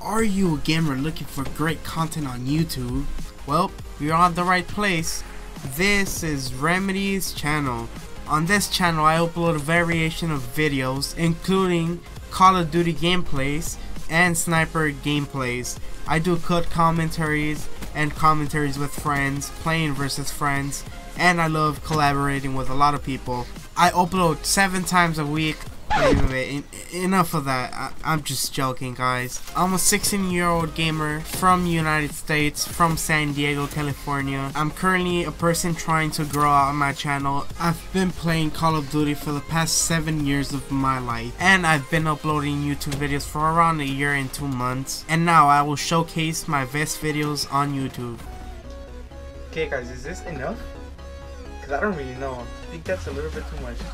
Are you a gamer looking for great content on YouTube? Well, you're on the right place. This is Remedy's channel. On this channel I upload a variation of videos including Call of Duty gameplays and sniper gameplays. I do cut commentaries and commentaries with friends, playing versus friends, and I love collaborating with a lot of people. I upload 7 times a week. Wait, enough of that. I'm just joking, guys. I'm a 16-year-old gamer from the United States, from San Diego, California. I'm currently a person trying to grow out my channel. I've been playing Call of Duty for the past 7 years of my life, and I've been uploading YouTube videos for around a year and 2 months. And now I will showcase my best videos on YouTube. Okay guys, is this enough? Because I don't really know. I think that's a little bit too much.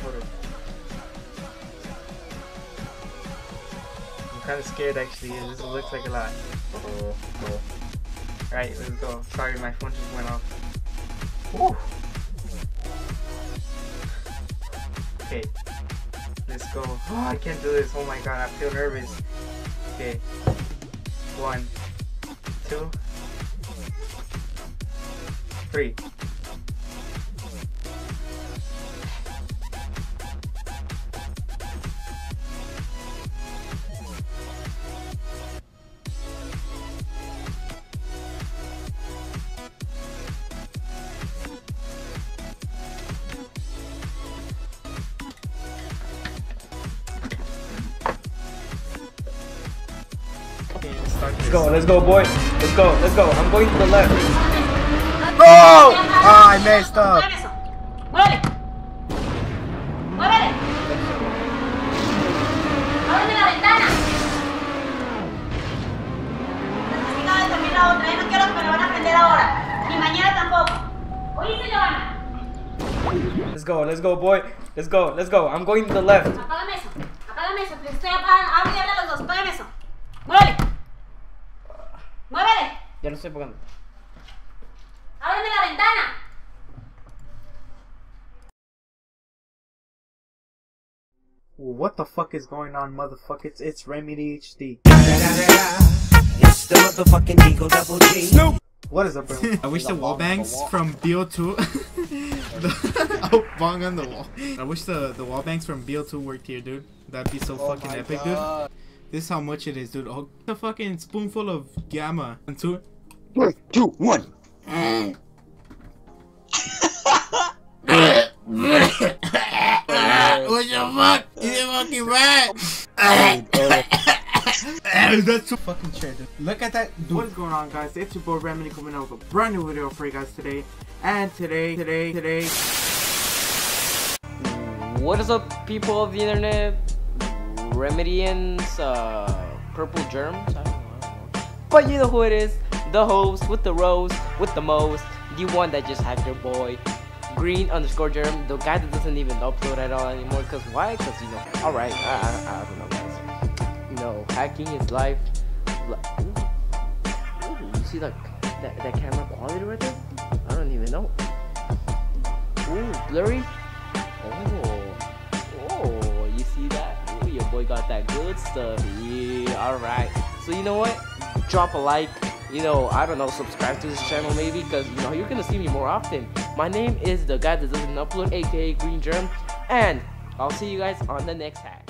I'm kind of scared actually. This looks like a lot. Alright, let's go. Sorry, my phone just went off. Woo. Okay, let's go. Oh, I can't do this. Oh my god, I feel nervous. Okay, 1, 2, 3. Let's go, boy. Let's go. I'm going to the left. Oh! Ah, I messed up. ¡Muévele! ¡Muévele! ¡Ábreme la ventana! Necesito determinar la otra. No quiero que me lo van a prender ahora. Ni mañana tampoco. ¿Oíste, Giovanna? Let's go, boy. Let's go. I'm going to the left. Apágame eso. Apágame eso. Estoy apagando. Abre y abre los dos. Apágame eso. ¡Muévele! ¡Muévele! Ya lo estoy apagando. ¡Ábreme la ventana! What the fuck is going on, motherfuckers? It's Remedy HD. It's the motherfucking Eagle Double G. Snoop. What is up, bro? I wish the wall bangs from BO2 oh, bong on the wall. I wish the wall bangs from BO2 worked here, dude. That'd be so fucking epic, dude. This is how much it is, dude. Oh, a fucking spoonful of gamma. 1, 2. 3, 2, 1. What the fuck? You fucking rat! That's so fucking shit, dude. Look at that. What is going on, guys? It's your boy Remedy coming out with a brand new video for you guys today. And today. What is up, people of the internet? Remedians, purple germs? I don't know. But you know who it is. The host with the rose, with the most. The one that just hacked your boy. Green_germ. The guy that doesn't even upload at all anymore. Cause why? Cause you know. Alright, I don't know, guys. You know, hacking is life. Ooh, you see that camera quality right there? I don't even know. Ooh, blurry. Oh, you see that? Ooh, your boy got that good stuff. Yeah, alright. So you know what? Drop a like. You know, I don't know, subscribe to this channel maybe, because you know you're gonna see me more often. My name is the guy that doesn't upload, aka Green Germ, and I'll see you guys on the next hack.